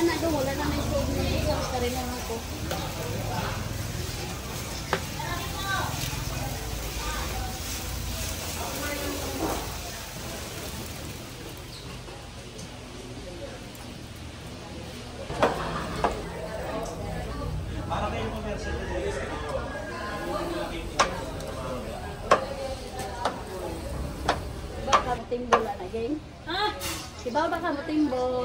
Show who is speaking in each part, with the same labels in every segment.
Speaker 1: na doon, wala na may food na isang ka rin naman ko. Baka matimbol na geng. Ha? Diba baka matimbol?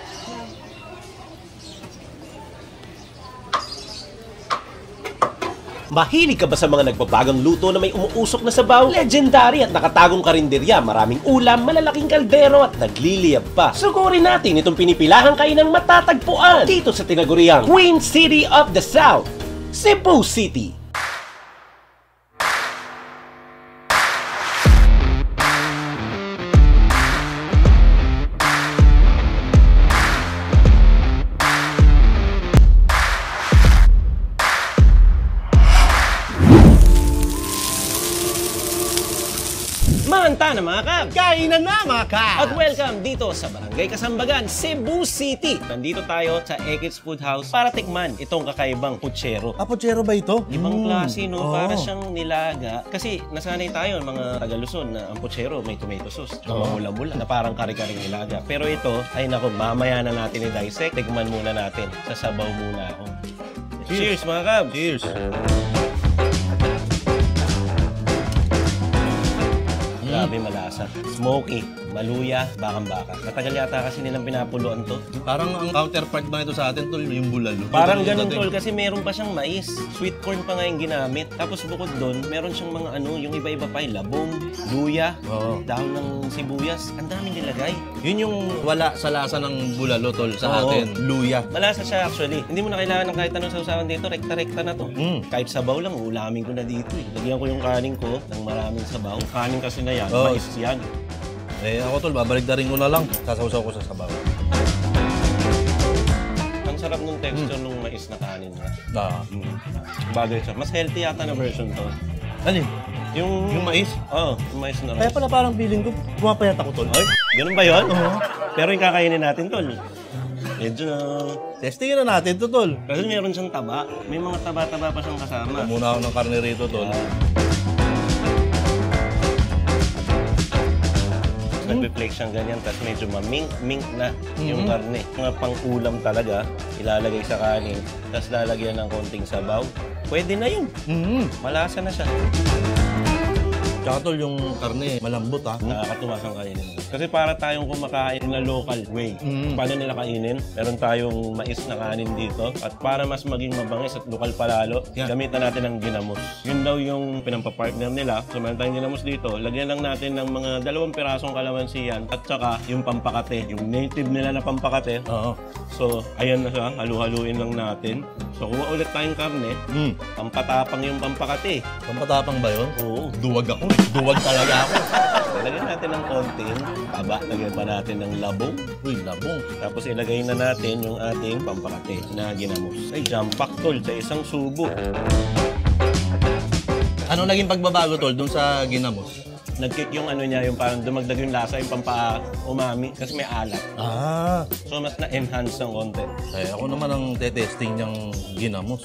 Speaker 2: Mahilig ka ba sa mga nagbabagang luto na may umuusok na sabaw? Legendary at nakatagong karinderya, maraming ulam, malalaking kaldero at nagliliyab pa. Sugurin natin itong pinipilahang kainang matatagpuan dito sa tinaguriang Queen City of the South, Cebu City. Manta na mga kab!
Speaker 3: Kainan na mga kab!
Speaker 2: At welcome dito sa Barangay Kasambagan, Cebu City. Nandito tayo sa Ekits Food House para tikman itong kakaibang putsero.
Speaker 3: Putsero ba ito?
Speaker 2: Ibang klase, no? Para siyang nilaga. Kasi nasanay tayo, mga taga-Luzon, na ang putsero may tomato sauce. Mula-mula na parang kari-karing nilaga. Pero ito, ay naku, mamaya na natin i-dissect. Tikman muna natin. Sasabaw muna ako. Cheers mga kab!
Speaker 3: Cheers!
Speaker 2: Grabe malasa. Smoky, maluya, bakang-baka. Matagal yata kasi nilang pinapuluan to.
Speaker 3: Parang ang counterpart ba ito sa atin, tol, yung bulalo.
Speaker 2: Parang ganun, tol, kasi meron pa siyang mais. Sweet corn pa nga yung ginamit. Tapos bukod doon, meron siyang mga yung iba-iba pa, labong, luya, dahon ng sibuyas. Ang daming nilagay.
Speaker 3: Yun yung wala sa lasa ng bulalo, tol, sa atin. Luya.
Speaker 2: Malasa siya actually. Hindi mo na kailangan ng kahit anong sausawan dito. Rekta-rekta na to. Kahit sabaw lang, ulamin ko na dito eh. Lagyan ko yung kanin ko ng maraming sabaw. Kanin kasi na yan, mais yan.
Speaker 3: Ako, tol, babalik na rin ko na lang. Sasawsaw ko sa sabaw.
Speaker 2: Ang sarap nung texture nung mais na kanin na. Bagay siya. Mas healthy yata na version to.
Speaker 3: Ano
Speaker 2: Yung
Speaker 3: mais?
Speaker 2: Oo, yung mais na
Speaker 3: Kaya
Speaker 2: rice.
Speaker 3: pala parang feeling ko, pumapayat ako, tol.
Speaker 2: Ay, ganun ba yun? Pero yung kakainin natin, tol. Medyo na...
Speaker 3: Testingin na natin to, tol.
Speaker 2: Kasi meron siyang taba. May mga taba-taba pa siyang kasama.
Speaker 3: Muna ako ng karne rito, tol.
Speaker 2: Nagpe-flake siyang ganyan, tapos medyo mamink-mink na yung karne. Mga pang-ulam talaga, ilalagay sa kanin, tapos lalagyan ng konting sabaw. Pwede na yun. Malasa na siya.
Speaker 3: Tsaka, tol, yung karne, malambot, ha?
Speaker 2: Nakakatuwa siyang kainin. Kasi para tayong kumakain na local way. Paano nila kainin? Meron tayong mais na kanin dito. At para mas maging mabangis at lokal palalo, gamitan natin ng ginamos. Yun daw yung pinampa-partner nila. So, meron tayong ginamos dito. Lagyan lang natin ng mga 2 pirasong kalamansi yan. At saka yung pampakate. Yung native nila na pampakate. So, ayan na siya. Halu-haluin lang natin. So, kuha ulit tayong karne. Pampatapang yung pampakate.
Speaker 3: Pampatapang ba yun?
Speaker 2: Oo.
Speaker 3: Duwag ako. Duwag talaga ako.
Speaker 2: Lagyan natin ng konting taba. Lagyan pa natin ng labong.
Speaker 3: Uy, labong.
Speaker 2: Tapos ilagay na natin yung ating pampakate na ginamos. Ay, jumpak, tol, sa isang subo.
Speaker 3: Ano naging pagbabago, tol, dun sa ginamos?
Speaker 2: Nag-kick yung niya, yung parang dumagdag yung lasa, yung pampa-umami, kasi may alat. So, mas na-enhance ng konti.
Speaker 3: Ako naman ang tetesting niyang ginamos.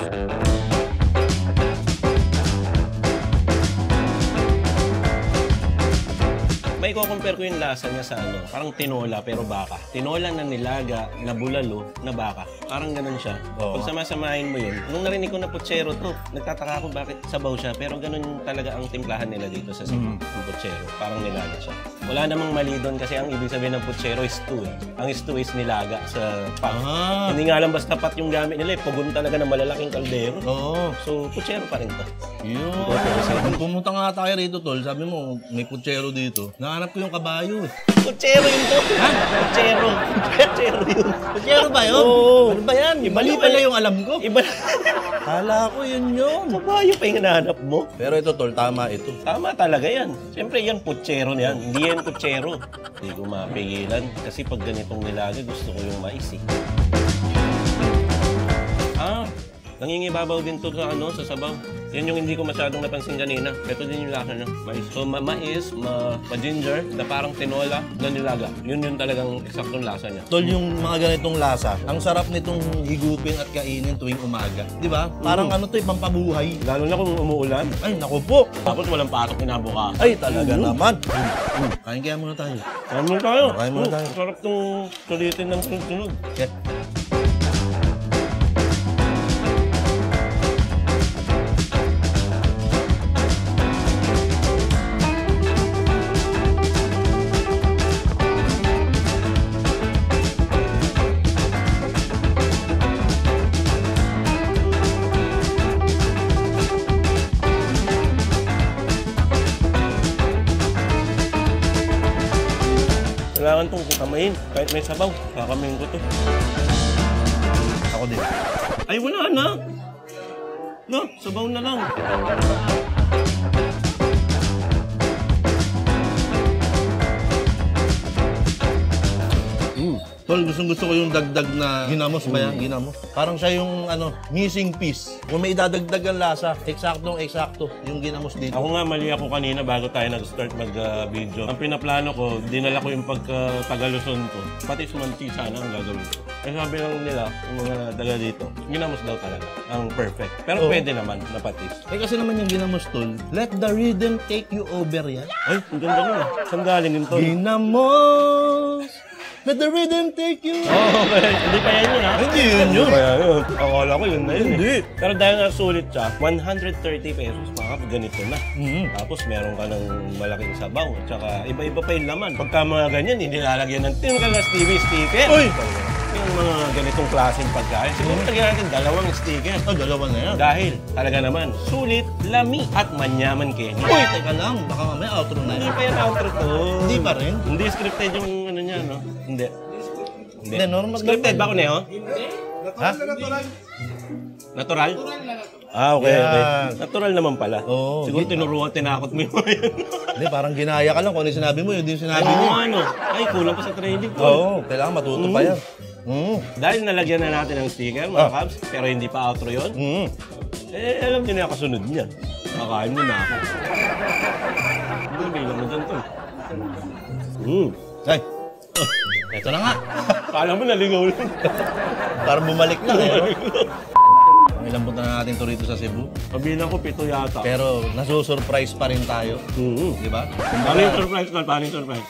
Speaker 2: May ko-compare ko yung lasa niya sa parang tinola pero baka. Tinola na nilaga, na bulalo, na baka. Parang ganun siya. Pag samasamahin mo yun, nung narinig ko na putsero to, nagtataka ako bakit sabaw siya, pero ganun talaga ang timplahan nila dito sa Cebu, yung putsero. Parang nilaga siya. Wala namang mali doon kasi ang ibig sabihin ng putsero is stew. Ang stew is nilaga sa pan. Hindi nga lang basta pat yung gamit nila, pugon talaga ng malalaking kaldero. So, putsero pa rin to.
Speaker 3: Yun. Pumunta nga tayo rito, tol. Sabi mo, may putsero dito. Nahanap ko yung kabayo.
Speaker 2: Putsero yun to. Ha? Putsero. Putsero yun.
Speaker 3: Putsero ba yun?
Speaker 2: Oo.
Speaker 3: Ano ba yan? Mali pala yung alam ko.
Speaker 2: Iba.
Speaker 3: Kala ko yun yun.
Speaker 2: Kabayo pa yung hinahanap mo.
Speaker 3: Pero ito, tol, tama ito.
Speaker 2: Tama talaga yan. Siyempre yan, putsero niyan. Hindi yan putsero. Hindi ko mapigilan. Kasi pag ganitong nilaga, gusto ko yung mais eh. Nangingibabaw din to sa sa sabaw. Yan yung hindi ko masyadong napansin kanina. Ito din yung lasa niya. Mais. So, mais, ma-ginger, na parang tinola, na nilaga. Yun talagang eksaktong lasa niya.
Speaker 3: Tol, yung mga ganitong lasa, ang sarap nitong higupin at kainin tuwing umaga. Di ba? Parang ano to, pampabuhay.
Speaker 2: Lalo na kung umuulan.
Speaker 3: Ay, naku po.
Speaker 2: Tapos walang patok kinabuka.
Speaker 3: Ay, talaga naman. Kain kaya muna tayo.
Speaker 2: Kain muna tayo.
Speaker 3: Kain muna tayo.
Speaker 2: Sarap tong sulitin ng sunod-sunod.
Speaker 3: Yeah.
Speaker 2: Kailangan itong kamayin. Kahit may sabaw, kakamayin ko to.
Speaker 3: Ako din.
Speaker 2: Ay, wala na. No, sabaw na lang.
Speaker 3: Tol, gusto ko yung dagdag na ginamos ba yan? Ginamos. Parang siya yung missing piece. Kung may idadagdag ang lasa, eksaktong-eksakto yung ginamos dito.
Speaker 2: Ako nga, mali ako kanina bago tayo nag-start mag-video. Ang pinaplano ko, dinala ko yung pagka-Tagaluson ko. Patis manti sana ang gagawin ko. Kasi sabi lang nila, yung mga daga dito, ginamos daw talaga. Ang perfect. Pero
Speaker 3: Oo.
Speaker 2: pwede naman na patis.
Speaker 3: Eh kasi naman yung ginamos, Tol, let the rhythm take you over yan.
Speaker 2: Ay, ang ganda nun ah. Saan galing yun to?
Speaker 3: Ginamos! Let the rhythm take you.
Speaker 2: Oh, okay. Hindi pa yan yun ha?
Speaker 3: Hindi yun yun.
Speaker 2: Kaya yun. Akala ko yun na yun
Speaker 3: Hindi.
Speaker 2: eh. Pero dahil nga sulit siya, 130 pesos mga kap, ganito na. Tapos meron ka ng malaking sabaw. Tsaka iba-iba pa yung laman. Pagka mga ganyan, hindi lalagyan ng Tinkalas TV sticker.
Speaker 3: Uy!
Speaker 2: Yung mga ganitong klaseng pagkain. Siguro lagyan natin 2 sticker.
Speaker 3: Oh, dalawa na yan.
Speaker 2: Dahil talaga naman, sulit, lami, at manyaman Kenny.
Speaker 3: Uy, teka lang. Baka mamaya outro na
Speaker 2: Hindi
Speaker 3: yan.
Speaker 2: pa yan outro to.
Speaker 3: Hindi pa rin?
Speaker 2: Hindi scripted yung ano niya, no? Hindi.
Speaker 3: Hindi, normal.
Speaker 2: Scripted ba ako, Neo?
Speaker 3: Ha?
Speaker 2: Natural? Ah, okay, okay.
Speaker 3: Yan.
Speaker 2: Natural naman pala.
Speaker 3: Oo.
Speaker 2: Siguro tinuruan, tinakot mo yun.
Speaker 3: Hindi, parang ginaya ka lang kung ano yung sinabi mo, yun din yung sinabi
Speaker 2: Ay,
Speaker 3: niya.
Speaker 2: ano? Ay, kulang pa sa training ko.
Speaker 3: Oo, kailangan matuto pa yan.
Speaker 2: Dahil nalagyan na natin ng sticker, mga Cubs, pero hindi pa outro yun, eh, alam niyo na yung kasunod niyan. Kakain mo na ako. Hindi, bilang mo dyan to.
Speaker 3: Ay, eto na nga.
Speaker 2: Kala mo naligaw lang.
Speaker 3: Parang bumalik lang eh. Ang ilang punta na natin to rito sa Cebu.
Speaker 2: Kabilang ko, 7 yata.
Speaker 3: Pero nasusurprise pa rin tayo. Di ba?
Speaker 2: Paano yung surprise ko? Paano yung surprise?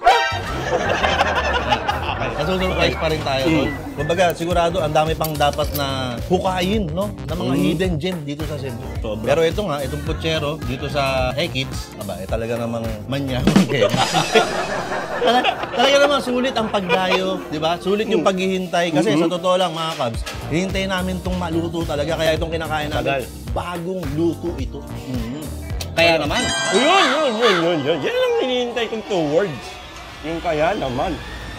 Speaker 3: Nasusurprise pa rin tayo. Tol. Kumbaga, sigurado, ang dami pang dapat na hukayin, no? Na mga hidden gem dito sa Cebu.
Speaker 2: Sobra.
Speaker 3: Pero ito nga, itong putsero dito sa Ekits, aba, talaga namang manya. Talaga namang sulit ang pagdayo, di ba? Sulit yung paghihintay. Kasi sa totoo lang, mga Cubs, hihintayin namin itong maluto talaga. Kaya itong kinakain namin,
Speaker 2: Tagal.
Speaker 3: bagong luto ito. Kaya naman,
Speaker 2: Yun. Yan lang hinihintay kong 2 words. Yung kaya naman.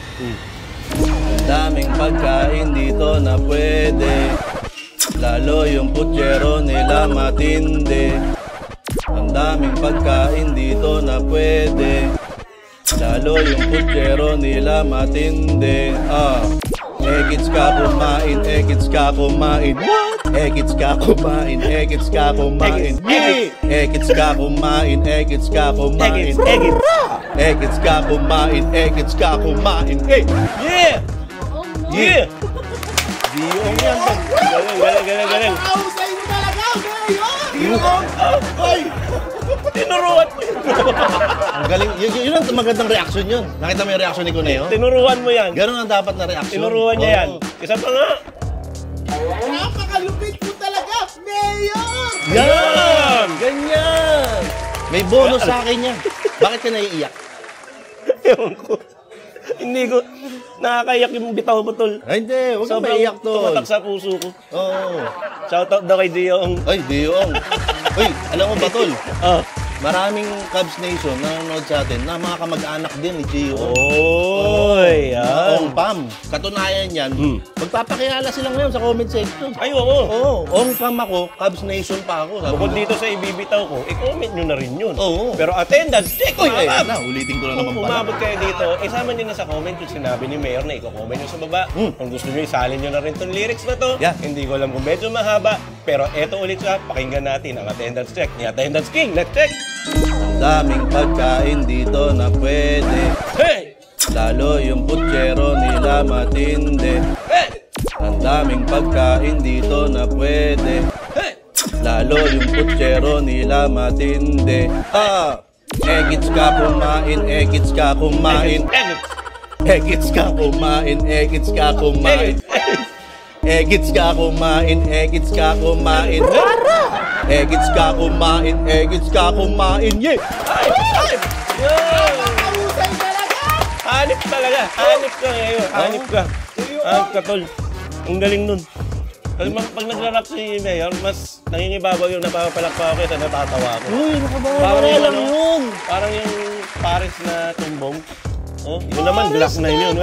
Speaker 3: daming pagkain dito na pwede. Lalo yung putyero nila matindi. Ang daming pagkain dito na pwede. Lalo yung putyero nila matindi. Ekits ka kumain, ekits ka kumain. Ekits ka kumain, ekits ka kumain. Ekits ka kumain, ekits ka kumain. Ekits ka kumain, ekits ka kumain.
Speaker 2: Yeah!
Speaker 1: Oh no.
Speaker 2: Yeah! Diong yan. Galing.
Speaker 4: Kausay mo talaga, Mayor!
Speaker 3: Ay!
Speaker 2: Tinuruan mo yan.
Speaker 3: Ang galing. Yun ang magandang reaction yun. Nakita mo yung reaction ni Cuneo?
Speaker 2: Tinuruan mo yan.
Speaker 3: Ganon ang dapat na reaction.
Speaker 2: Tinuruan niya yan. Isa pa nga.
Speaker 4: Napakalupit mo talaga, Mayor!
Speaker 3: Yan! Ganyan! May bonus sa akin yan. Bakit ka naiiyak?
Speaker 2: Ewan ko. Hindi ko. Nakakaiyak yung bitaw mo, tol.
Speaker 3: Ay, hindi. Huwag kang
Speaker 2: Sobrang
Speaker 3: maiiyak, tol.
Speaker 2: tumatak sa puso ko.
Speaker 3: Oo.
Speaker 2: Shoutout daw kay Diong.
Speaker 3: Ay, Diong. Uy, alam mo ba, tol?
Speaker 2: Ah.
Speaker 3: maraming Cubs Nation na nanonood sa atin na mga kamag-anak din ni Gio.
Speaker 2: Oy,
Speaker 3: Ong
Speaker 2: yan.
Speaker 3: Pam. Katunayan yan, magpapakilala sila ngayon sa comment section.
Speaker 2: Ay, oo.
Speaker 3: Oo, Ong Pam ako, Cubs Nation pa ako. Sabi
Speaker 2: Bukod
Speaker 3: ko,
Speaker 2: dito sa ibibitaw ko, i-comment nyo na rin yun.
Speaker 3: Oo.
Speaker 2: Pero attendance check,
Speaker 3: Uy,
Speaker 2: mga Cubs.
Speaker 3: na, ulitin ko na naman
Speaker 2: Kung
Speaker 3: pala.
Speaker 2: umabot kayo dito, isama nyo na sa comment yung sinabi ni Mayor na i-comment nyo sa baba. Kung gusto nyo, isalin nyo na rin itong lyrics na to.
Speaker 3: Yeah.
Speaker 2: Hindi ko alam kung medyo mahaba, pero eto ulit siya, pakinggan natin ang attendance check ni Attendance King. Let's check!
Speaker 3: Ang daming pagkain dito na pwede.
Speaker 2: Hey!
Speaker 3: Lalo yung putyero nila matindi.
Speaker 2: Hey!
Speaker 3: Ang daming pagkain dito na pwede.
Speaker 2: Hey!
Speaker 3: Lalo yung putyero nila matindi. Egits ka kumain, egits ka kumain. Egits ka kumain, egits ka kumain. Egits ka kumain, egits ka kumain. Egits ka kumain, egits ka kumain. Yeah!
Speaker 4: Nakahusay talaga!
Speaker 2: Hanip talaga. Hanip ka ngayon. Hanip ka. Hanip ka, tol. Ang galing nun. Kasi pag nagra-rap si Mayor, mas nangingibabaw yung napapalakpa ako kaysa natatawa ako.
Speaker 3: Uy, nakabawa
Speaker 2: Parang
Speaker 3: na
Speaker 2: yung
Speaker 3: lang
Speaker 2: ano,
Speaker 3: yun.
Speaker 2: Parang yung Paris na tumbong. Oh, yun naman, Glock 9 yun.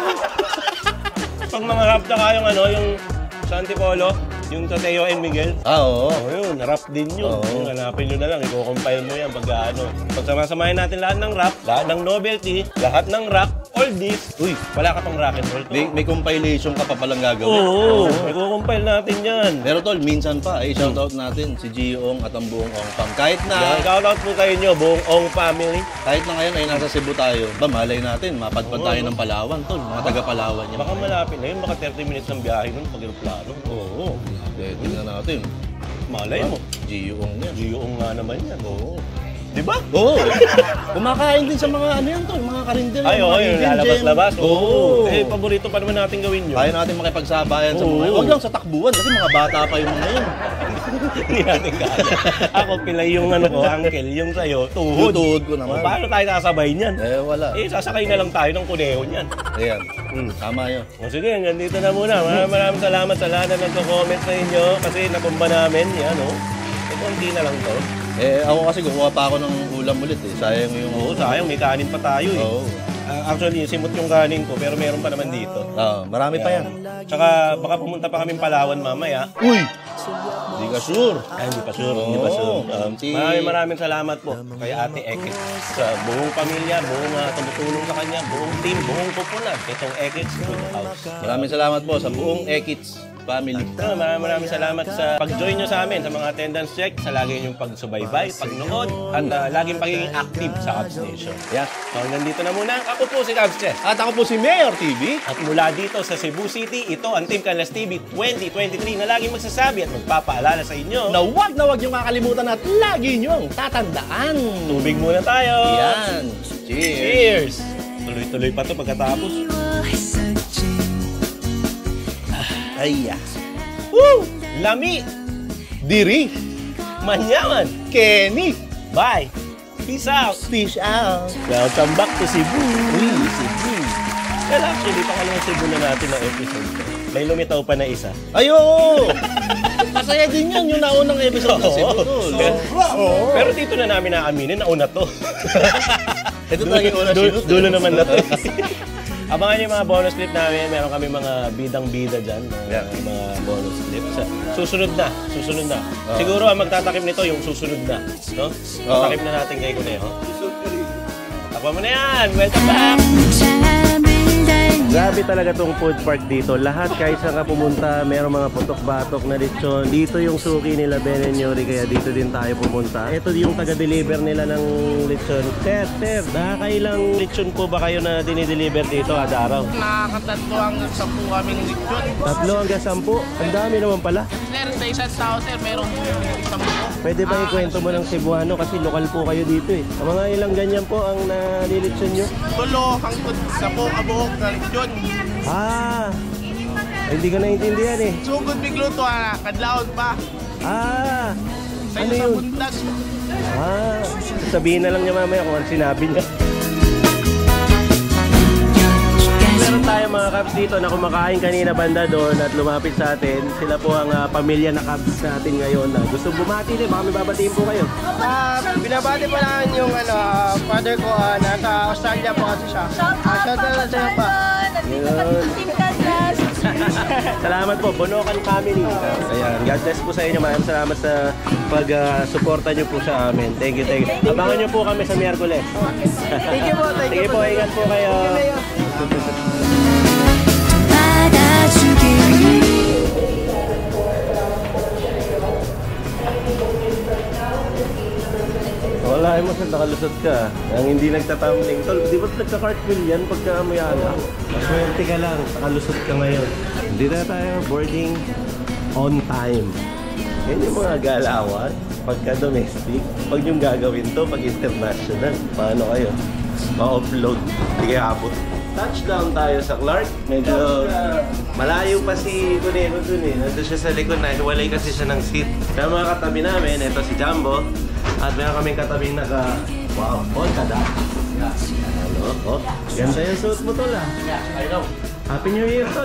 Speaker 2: Pag mga rap na kayong ano, yung sa Antipolo, yung sa Teo and Miguel.
Speaker 3: Oo.
Speaker 2: Oh, yun, rap din yun.
Speaker 3: Oo.
Speaker 2: Yung hanapin nyo na lang, i-compile mo yan pag ano. Pag samasamahin natin lahat ng rap, lahat ng novelty, lahat ng rock, oldies,
Speaker 3: Uy,
Speaker 2: wala ka pang rock and roll.
Speaker 3: may compilation ka pa palang gagawin.
Speaker 2: Oo, i-compile natin yan.
Speaker 3: Pero tol, minsan pa, shoutout natin si Gio at ang buong Ong Pam. Kahit na
Speaker 2: Shoutout po kayo nyo, buong Ong family.
Speaker 3: ngayon ay nasa Cebu tayo, malay natin, mapadpad tayo ng Palawan, tol. Mga taga Palawan yan.
Speaker 2: Baka malapit na yun, baka 30 minutes ng biyahe nun pag aeroplano.
Speaker 3: Oo. Tingnan natin.
Speaker 2: Malay mo.
Speaker 3: Gio Ong yan.
Speaker 2: Gio-ong nga naman yan.
Speaker 3: Oo.
Speaker 2: Di ba?
Speaker 3: Oo. Kumakain din sa mga ano yan tol, mga karinder.
Speaker 2: Ay, oo, yung lalabas-labas.
Speaker 3: Oo.
Speaker 2: Eh, paborito pa naman natin gawin yun.
Speaker 3: Kaya natin makipagsabayan sa mga
Speaker 2: Oo.
Speaker 3: yun. Huwag lang sa takbuhan kasi mga bata pa yung mga yun.
Speaker 2: Hindi natin kaya. Ako pilay yung ano ko, uncle, yung sa'yo, tuhod.
Speaker 3: Tuhod ko
Speaker 2: O,
Speaker 3: naman.
Speaker 2: paano tayo sasabay niyan?
Speaker 3: Wala.
Speaker 2: Eh, sasakay na lang tayo ng kuneho niyan.
Speaker 3: Ayan. Tama yun.
Speaker 2: O sige, hanggang dito na muna. Maraming salamat sa lahat na nagko-comment sa inyo kasi napumba namin. Yan, o. Eh, konti na lang to.
Speaker 3: Ako kasi kukuha pa ako ng ulam ulit eh. Sayang yung...
Speaker 2: Oo, sayang, may kanin pa tayo eh.
Speaker 3: Oo.
Speaker 2: Actually, simot yung kanin ko, pero meron pa naman dito.
Speaker 3: Marami pa yan.
Speaker 2: Tsaka, baka pumunta pa kaming Palawan mamaya.
Speaker 3: Uy! Hindi ka sure.
Speaker 2: Ay, hindi pa sure, hindi pa sure.
Speaker 3: Si-
Speaker 2: Maraming salamat po kay Ate Ekit sa buong pamilya, buong tumutulong sa kanya, buong team, buong kupunan. Itong Ekits Food House.
Speaker 3: Maraming salamat po sa buong Ekits family.
Speaker 2: Maraming salamat sa pag-join nyo sa amin, sa mga attendance check, sa lagi yung pagsubaybay, pagnood, at laging pagiging active sa Cubs Nation.
Speaker 3: Yeah.
Speaker 2: So hanggang dito na muna. Ako po si Cubs Chess.
Speaker 3: At ako po si Mayor TV.
Speaker 2: At mula dito sa Cebu City, ito ang Team Canlas TV 2023 na laging magsasabi at magpapaalala sa inyo.
Speaker 3: Na huwag niyong kakalimutan at lagi niyong tatandaan.
Speaker 2: Tubig muna tayo.
Speaker 3: Yan. Cheers.
Speaker 2: Cheers! Tuloy-tuloy pa to pagkatapos.
Speaker 3: Ay,
Speaker 2: Woo! Lami!
Speaker 3: Diri.
Speaker 2: Manyaman!
Speaker 3: Kenny.
Speaker 2: Bye! Peace out!
Speaker 3: Fish out.
Speaker 2: Welcome back to Cebu!
Speaker 3: Uy, Cebu.
Speaker 2: Well, actually, pangalawang Cebu na natin ang episode ko. May lumitaw pa na isa.
Speaker 3: Ayo! Masaya din yan, yung naunang episode ng Cebu. Tol.
Speaker 2: Pero dito na namin naaminin, nauna to.
Speaker 3: Ito talaga yung una sinus.
Speaker 2: Dulo naman na to. Abangan niyo yung mga bonus clip namin. Meron kami mga bidang-bida dyan. Mga bonus clip. Susunod na. Siguro ang magtatakip nito yung susunod na. No? Tatakip na natin kay Kuneho. Takpa mo na yan! Welcome back! Grabe talaga tong food park dito. Lahat kahit saan ka pumunta, mayroong mga putok-batok na lechon. Dito yung suki nila Ben and Yori, kaya dito din tayo pumunta. Ito yung taga-deliver nila ng lechon. Sir, nakakailang lechon po ba kayo na dinideliver dito kada araw?
Speaker 5: Nakakatatlo hanggang 10 kami ng lechon.
Speaker 2: 3 hanggang 10? Ang dami naman pala.
Speaker 5: Sir, sa isang tao, sir, merong isang buko.
Speaker 2: Pwede ba ikwento mo ng Cebuano kasi lokal po kayo dito eh. Ang mga ilang ganyan po ang nalilechon nyo?
Speaker 5: Tulo hanggang 10 kabuok na lechon.
Speaker 2: Hindi ka naintindihan eh.
Speaker 5: Sugod bigluto, kadlaon pa. Sa
Speaker 2: Ano
Speaker 5: iyo sa
Speaker 2: yun?
Speaker 5: buntas.
Speaker 2: Sabihin na lang niya mamaya kung ano sinabi niya. Meron tayo mga Cubs Cubs dito na kumakain kanina banda doon at lumapit sa atin. Sila po ang pamilya na Cubs natin ngayon. Gusto bumati din, baka may babatiin po kayo.
Speaker 4: Binabati pa lang yung father ko, nasa Australia po kasi siya.
Speaker 1: Shout out Papa Carlon! Nandito kami sa Team Canlas.
Speaker 2: Salamat po, Bonokan family. Ayan, God bless po sa inyo. Maraming salamat sa pag-suporta nyo po sa amin. Thank you, thank you. Abangan nyo po kami sa Miyerkules.
Speaker 4: Thank you po, thank
Speaker 2: Sige
Speaker 4: you
Speaker 2: po, ingat po kayo. Wala mo sa nakalusot ka. Ang hindi nagtatumbling. Tol, di ba nagka-cartwheel yan pagka mayala? Maswerte ka lang, nakalusot ka ngayon. Hindi na tayo boarding on time. Yan yung mga galawan. Pagka domestic, pag yung gagawin to, pag international, paano kayo? Ma-offload, hindi kayo abot. Touchdown tayo sa Clark. Medyo malayo pa si Conejo dun eh. Nandun siya sa likod na, hiwalay kasi siya ng seat. Kaya mga katabi namin, ito si Jumbo. At meron kaming katabing wow, kada. Ano? Oh, ganda yung suit mo tol ah.
Speaker 3: I know.
Speaker 2: Happy New Year tol.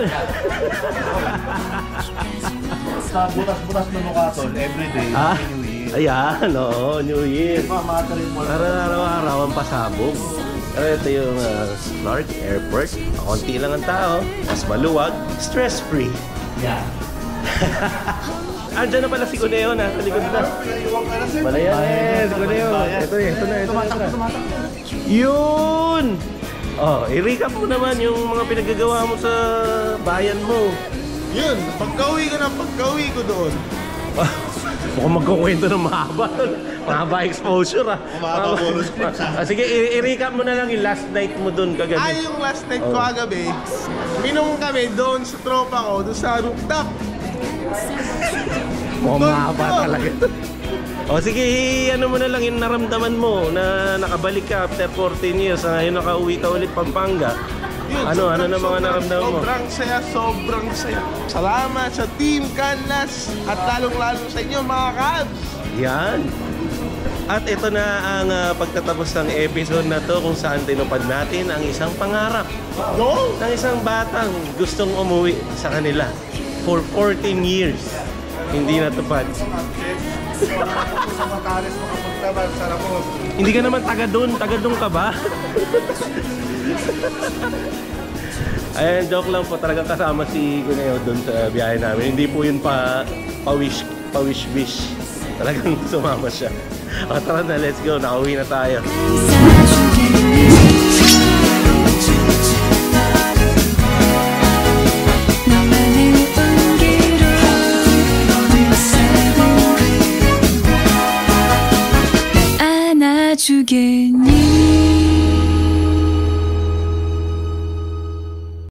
Speaker 3: Sa butas-butas na mukha tol, everyday, New Year.
Speaker 2: Ayan, oo, New Year.
Speaker 3: Mamatarin mo lang.
Speaker 2: Para araw-araw ang pasabog. Pero ito yung Clark Airport. Konti lang ang tao. Mas maluwag. Stress-free.
Speaker 3: Yeah.
Speaker 2: Andiyan na pala si Cuneo na. Sa likod na. Wala yan eh. Si Cuneo. Ito na. Yun! Oh, i-recap mo naman yung mga pinagagawa mo sa bayan mo.
Speaker 5: Yun, pagka-uwi ko doon.
Speaker 2: Mukhang magkukwento ng mahaba. Mahaba exposure ah.
Speaker 3: Mahaba bonus clips ah.
Speaker 2: Sige, i-recap mo na lang yung last night mo doon kagabi.
Speaker 5: Yung last night ko kagabi, minom kami doon sa tropa ko, doon sa rooftop.
Speaker 2: Mukhang mahaba talaga. O sige, ano mo na lang yung naramdaman mo na nakabalik ka after 14 years. Ngayon nakauwi ka ulit Pampanga.
Speaker 5: Yun,
Speaker 2: Ano na mga naramdaman mo?
Speaker 5: Sobrang saya. Salamat sa Team Canlas at lalong-lalo sa inyo mga Cubs.
Speaker 2: Yan. At ito na ang pagtatapos ng episode na to kung saan tinupad natin ang isang pangarap
Speaker 5: No?
Speaker 2: ng isang batang gustong umuwi sa kanila for 14 years. Hindi natupad.
Speaker 3: Sa Matares, makapagtabal sa Ramos.
Speaker 2: Hindi ka naman taga doon ka ba? Ayan, joke lang po. Talagang kasama si Cuneo doon sa biyahe namin. Hindi po yun pa-wish-wish. Talagang sumama siya. O tara na, let's go. Nakauwi na tayo.
Speaker 6: 안아주겠니